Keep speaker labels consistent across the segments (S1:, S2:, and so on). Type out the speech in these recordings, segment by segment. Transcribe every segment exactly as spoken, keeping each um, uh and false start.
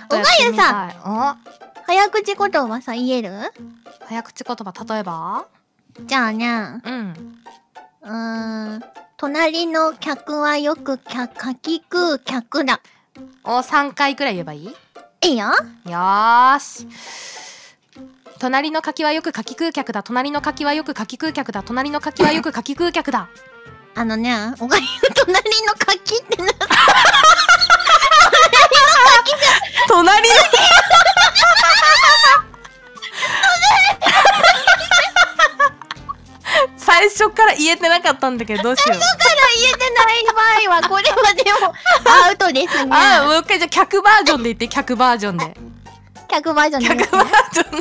S1: とやってみたい。お、
S2: 早口言葉さ、言える？
S1: 早口言葉、例えば？
S2: じゃあね。
S1: うん。
S2: うーん。隣の客はよくかき食う客だ。
S1: をさんかいくらい言えばいい？
S2: いいよ。
S1: よーし。隣の柿はよく柿食う客だ。隣の柿はよく柿食う客だ。隣の柿はよく柿食う客だ。
S2: あのね、おかゆ隣の柿ってな。
S1: 隣の最初から言えてなかったんだけど、どうしよう。
S2: 最初から言えてない場合はこれはでもアウトですね。
S1: ああ、もう一回じゃあ客バージョンで言って、客バージョンで。
S2: 客バージョンで、ね。
S1: 客バージョン。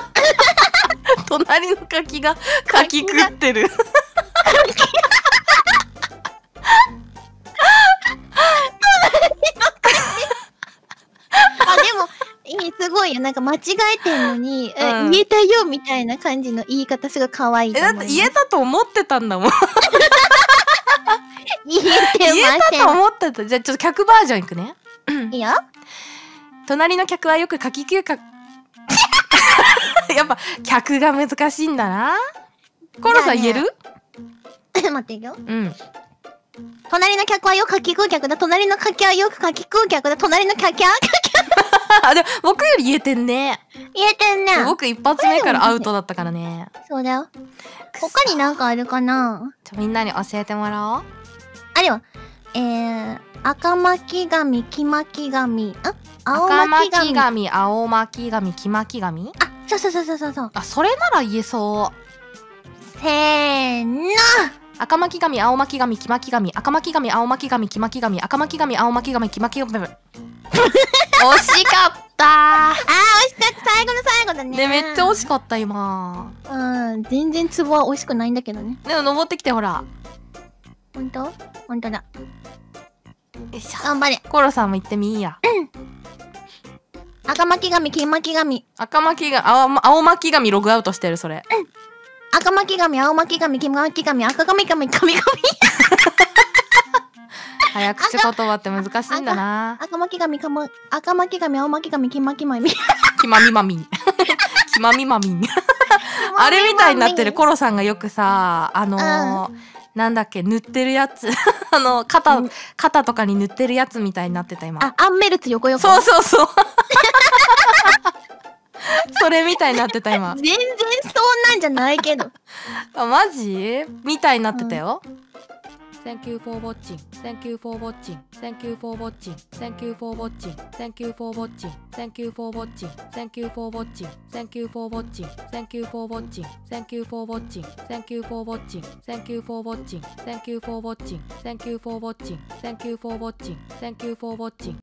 S1: 隣の柿が柿食ってる。
S2: あ、でもいい、すごいよ。なんか間違えてんのに、うん、言えたよみたいな感じの言い方すごい可愛いと思います。
S1: え、だって言えたと思ってたんだもん。
S2: 言えてません。
S1: 言えたと思ってた。じゃあちょっと客バージョンいくね。
S2: いいよ。
S1: 隣の客はよく柿食うか。やっぱ客が難しいんだな。コロさん言える？
S2: 待っていくよ。
S1: うん。
S2: 隣の客はよく柿食う客だ。隣の柿はよく柿食う客だ。隣の客は
S1: あ、でも僕より言えてんね。
S2: 言えてんね。
S1: 僕一発目からアウトだったからね。
S2: そうだよ。他になんかあるかな？
S1: じゃみんなに教えてもらおう。
S2: あれは、えー、赤巻紙、黄巻紙、あ、青
S1: 赤
S2: 巻紙。
S1: 巻紙、青巻紙、黄巻紙？
S2: あ、そうそうそうそうそう。
S1: あ、それなら言えそう。
S2: せーの。
S1: 赤巻紙、青巻紙、黄巻紙、赤巻紙、青巻紙、黄巻紙、赤巻紙、青巻紙、黄巻紙。惜しかったー。
S2: あー、惜しかった。最後の最後だね。
S1: ね、めっちゃ惜しかった、今。
S2: うん、全然ツボは惜しくないんだけどね。
S1: でも登ってきて、ほら。
S2: ほんと？ほんとだ。
S1: よいしょ。
S2: 頑張れ。
S1: コロさんも行ってみいや。
S2: うん。赤巻紙、黄巻紙。
S1: 赤巻紙、青、青巻紙ログアウトしてる、それ。
S2: うん。赤巻紙、青巻紙、黄巻紙、赤紙紙、紙紙。
S1: 早口言葉って難しいんだな。
S2: 赤巻紙、かま、赤巻紙、青巻紙、黄巻紙。
S1: きまみまみん。きまみまみん。あれみたいになってる。コロさんがよくさ、あのー、なんだっけ、塗ってるやつ。あの、肩、肩とかに塗ってるやつみたいになってた、今。
S2: あ、アンメルツ横横。
S1: そうそうそう。それみたいになってた、今。
S2: 全然そうなんじゃないけど。
S1: あ、マジみたいになってたよ。
S3: Thank you for watching. Thank you for watching. Thank you for watching. Thank you for watching. Thank you for watching. Thank you for watching. Thank you for watching. Thank you for watching. Thank you for watching. Thank you for watching. Thank you for watching. Thank you for watching. Thank you for watching. Thank you for watching. Thank you for watching. Thank you for watching.